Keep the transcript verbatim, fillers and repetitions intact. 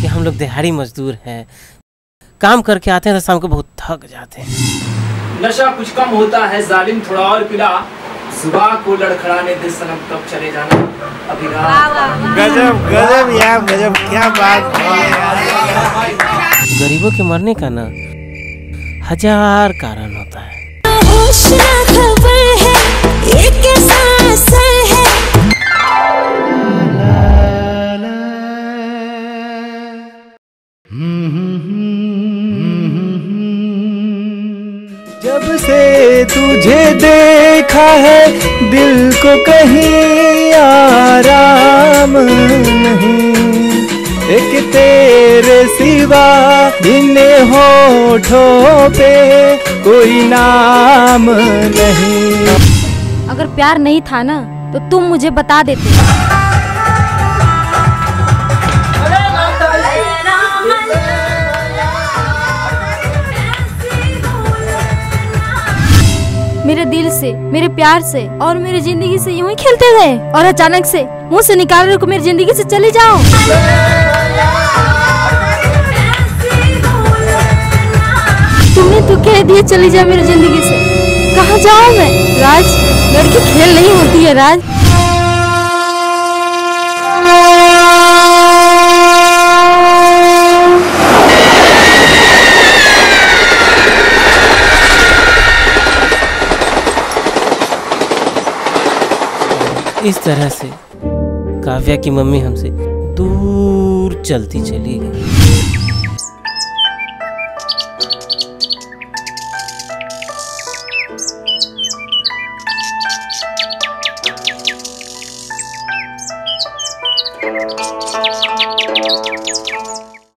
कि हम लोग दिहाड़ी मजदूर हैं, काम करके आते हैं तो शाम को बहुत थक जाते हैं। नशा कुछ कम होता है जालिम, थोड़ा और पिला, सुबह को लड़खड़ाने दे सनम, तब चले जाना अभी रात। गजब गजब यार, गजब, क्या बात है। गरीबों के मरने का ना हजार कारण होता है। जब से तुझे देखा है दिल को कहीं आराम नहीं, एक तेरे सिवा इन होठों पे कोई नाम नहीं। अगर प्यार नहीं था ना तो तुम मुझे बता देते। मेरे दिल से, मेरे प्यार से और मेरी जिंदगी से यूं ही खेलते गए और अचानक से मुंह से निकाल रहे को मेरी जिंदगी से चले जाओ। तुमने तो कह दिया चली जा मेरी जिंदगी से, कहाँ जाऊँ मैं? राज, लड़की खेल नहीं होती है राज। इस तरह से काव्या की मम्मी हमसे दूर चलती चली गई।